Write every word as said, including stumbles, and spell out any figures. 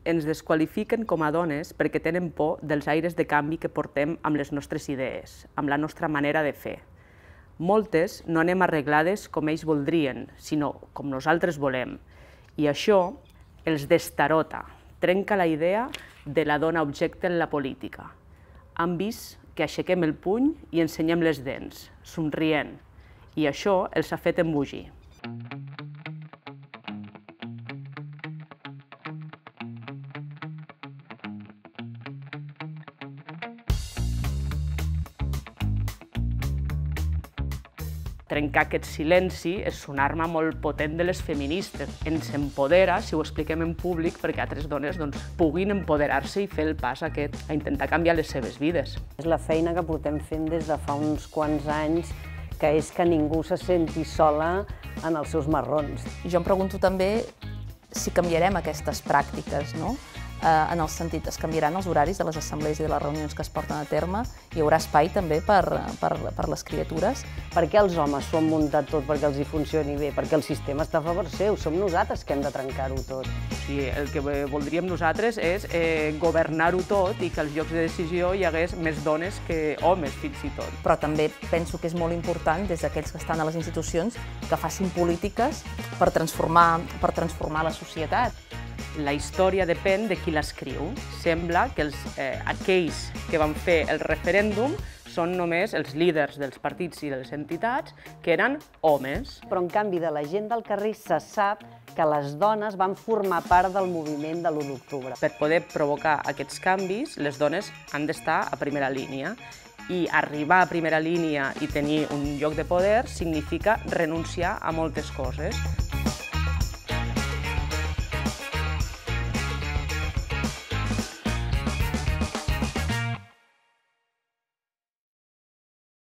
ens desqualifiquen com a dones perquè tenen por dels aires de canvi que portem amb les nostres idees, amb la nostra manera de fer. Moltes no anem arreglades com ells voldrien, sinó com nosaltres volem. I això els destarota, trenca la idea de la dona objecte en la política. Han vist que aixequem el puny i ensenyem les dents, somrient, i això els ha fet embogir. Trencar aquest silenci és una arma molt potent de les feministes. Ens empodera si ho expliquem en públic perquè altres dones doncs, puguin empoderar-se i fer el pas aquest, a intentar canviar les seves vides. És la feina que portem fent des de fa uns quants anys, que és que ningú se senti sola en els seus marrons. Jo em pregunto també si canviarem aquestes pràctiques, no? En el sentit, es canviaran els horaris de les assemblees i de les reunions que es porten a terme, hi haurà espai també per, per, per les criatures. Per què els homes s'ho han muntat tot perquè els hi funcioni bé? Perquè el sistema està a favor seu, som nosaltres que hem de trencar-ho tot. Sí, el que voldríem nosaltres és eh, governar-ho tot i que als llocs de decisió hi hagués més dones que homes, fins i tot. Però també penso que és molt important, des d'aquells que estan a les institucions, que facin polítiques per transformar, per transformar la societat. La història depèn de qui l'escriu. Sembla que els, eh, aquells que van fer el referèndum són només els líders dels partits i de les entitats, que eren homes. Però, en canvi, de la gent del carrer se sap que les dones van formar part del moviment de l'u d'octubre. Per poder provocar aquests canvis, les dones han d'estar a primera línia. I arribar a primera línia i tenir un lloc de poder significa renunciar a moltes coses.